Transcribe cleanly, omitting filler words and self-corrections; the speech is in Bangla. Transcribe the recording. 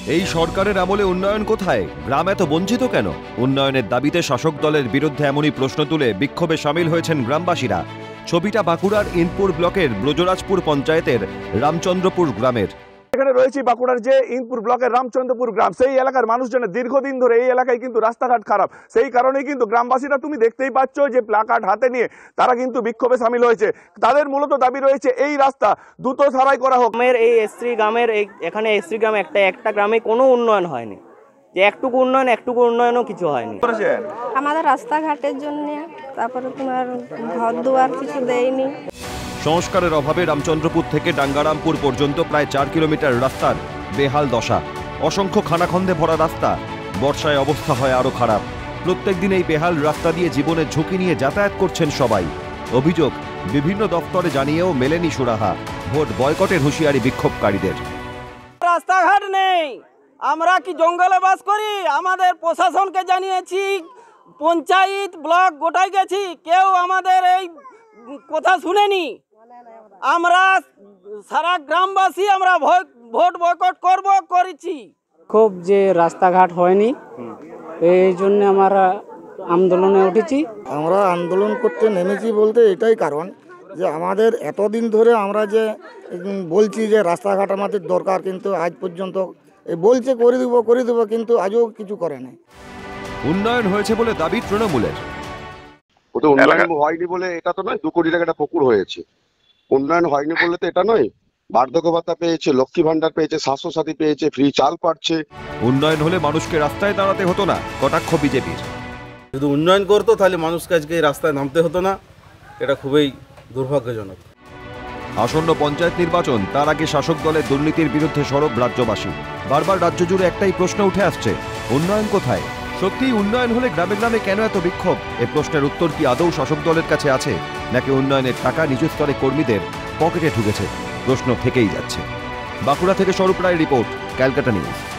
এই সরকারের আমলে উন্নয়ন কোথায়? গ্রাম এত বঞ্চিত কেন? উন্নয়নের দাবিতে শাসক দলের বিরুদ্ধে এমনই প্রশ্ন তুলে বিক্ষোভে সামিল হয়েছেন গ্রামবাসীরা। ছবিটা বাঁকুড়ার ইনপুর ব্লকের ব্রজরাজপুর পঞ্চায়েতের রামচন্দ্রপুর গ্রামের। এখানে রয়েছে বাঁকুড়ার যে ইনপুর ব্লকের রামচন্দ্রপুর গ্রাম। সেই এলাকার মানুষজনের দীর্ঘদিন ধরে এই এলাকায় কিন্তু রাস্তাঘাট খারাপ। সেই কারণেই কিন্তু গ্রামবাসীরা তুমি দেখতেই পাচ্ছ যে প্লাকার্ড হাতে নিয়ে তারা কিন্তু বিক্ষোভে সামিল হয়েছে। তাদের মূলত দাবি রয়েছে এই রাস্তা দ্রুত সারাই করা হোক। এই এসসি গ্রামের এখানে এসসি গ্রামে একটা গ্রামে কোনো উন্নয়ন হয়নি, যে একটুকু উন্নয়নও কিছু হয়নি। আমাদের রাস্তাঘাটের জন্য, তারপরে তোমার ঘর দুয়ার কিছু দেয়নি। সংস্কারের অভাবে রামচন্দ্রপুর থেকে ডাঙ্গারামপুর পর্যন্ত প্রায় 4 কিলোমিটার রাস্তার বেহাল দশা। অসংখ্য খানাখন্দে ভরা রাস্তা, বর্ষায় অবস্থা হয় আরো খারাপ। প্রত্যেক দিন এই বেহাল রাস্তা দিয়ে জীবনের ঝুঁকি নিয়ে যাতায়াত করছেন সবাই। অভিযোগ, বিভিন্ন দপ্তরে জানিয়েও মেলেনি সুরাহা। ভোট বয়কটের হুঁশিয়ারি বিক্ষোভকারীদের। রাস্তাঘাট নেই, আমরা কি জঙ্গলে বাস করি? আমাদের প্রশাসনকে জানিয়েছি, পঞ্চায়েত ব্লক গোটায় গেছি, কেউ আমাদের এই কথা শুনেনি। আমরা সারা গ্রামবাসী আমরা ভোট বয়কট করেছি। খুব যে রাস্তাঘাট হয়নি, এই জন্য আমরা আন্দোলনে উঠেছি। আমরা আন্দোলন করতে নেমেছি বলতে এটাই কারণ যে আমাদের এতদিন ধরে আমরা যে বলছি যে রাস্তাঘাট আমাদের দরকার, কিন্তু আজ পর্যন্ত বলছে করে দেবো কিন্তু আজও কিছু করে নাই। উন্নয়ন হয়েছে বলে দাবি তৃণমূলের। ওটা উন্নয়ন হয়নি বলে এটা তো নয়, 2 কোটি টাকা একটা পুকুর হয়েছে। উন্নয়ন হয়নি বলে তো এটা নয়। বার্ধক্য ভাতা পেয়েছে, লক্ষ্মী ভান্ডার পেয়েছে, স্বাস্থ্যসাথী পেয়েছে, ফ্রি চাল পাচ্ছে। উন্নয়ন হলে মানুষকে রাস্তায় দাঁড়াতে হতো না, কটাক্ষ বিজেপির। যদি উন্নয়ন করতো তাহলে মানুষকে আজকে এই রাস্তায় নামতে হতো না। এটা খুবই দুর্ভাগ্যজনক। আসন্ন পঞ্চায়েত নির্বাচন, তার আগে শাসক দলের দুর্নীতির বিরুদ্ধে সরব রাজ্যবাসী। বারবার রাজ্য জুড়ে একটাই প্রশ্ন উঠে আসছে, উন্নয়ন কোথায়? সত্যি উন্নয়ন হলে গ্রামে গ্রামে কেন এত বিক্ষোভ? এ প্রশ্নের উত্তর কি আদৌ শাসক দলের কাছে আছে, নাকি উন্নয়নের টাকা নিজ স্তরে কর্মীদের পকেটে ঢুকেছে? প্রশ্ন থেকেই যাচ্ছে। বাঁকুড়া থেকে স্বরূপ রায়ের রিপোর্ট, ক্যালকাটা নিউজ।